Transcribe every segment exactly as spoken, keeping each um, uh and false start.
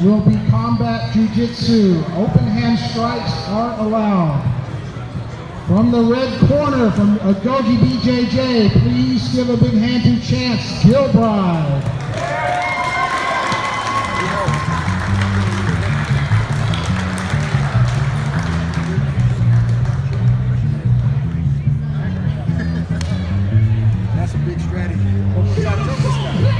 will be combat jiu-jitsu. Open hand strikes aren't allowed. From the red corner, from Agoge B J J, please give a big hand to Chance Gilbride. That's a big strategy. What y'all do this guy?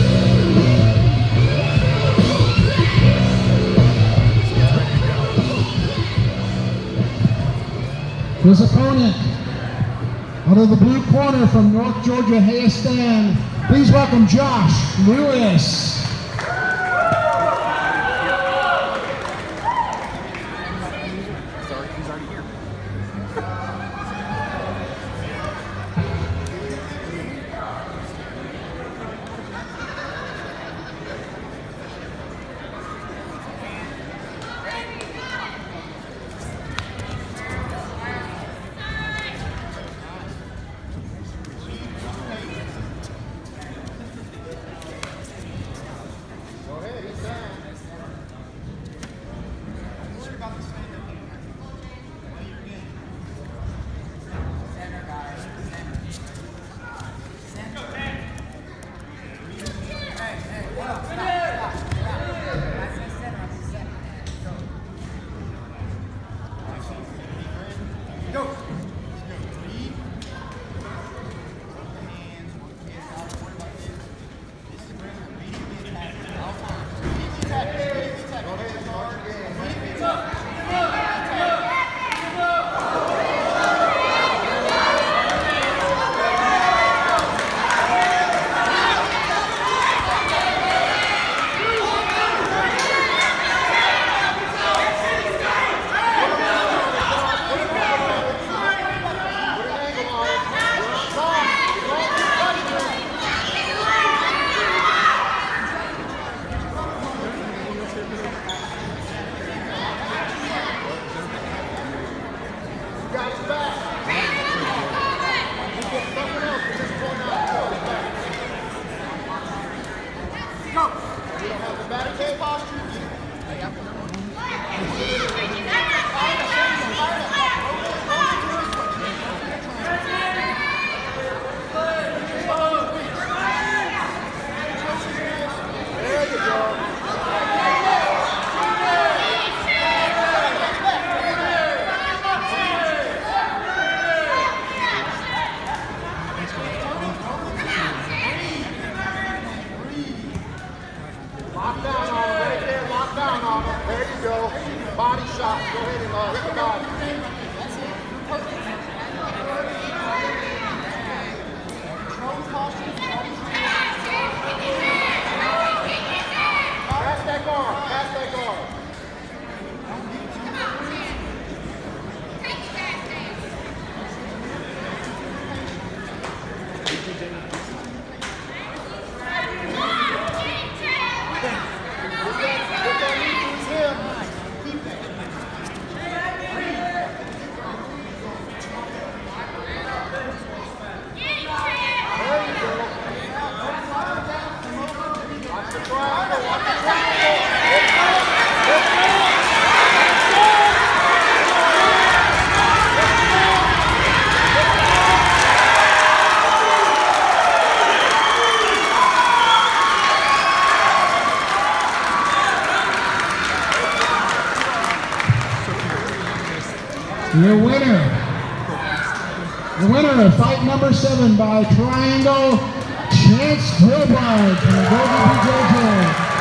His opponent, out of the blue corner from North Georgia Hayestan, please welcome Josh Lewis. He's already here. Body shot. Go ahead and uh, rip the body. Pass that guard. Pass that guard. Your winner, the winner of fight number seven by triangle, Chance Gilbride from Agoge B J J.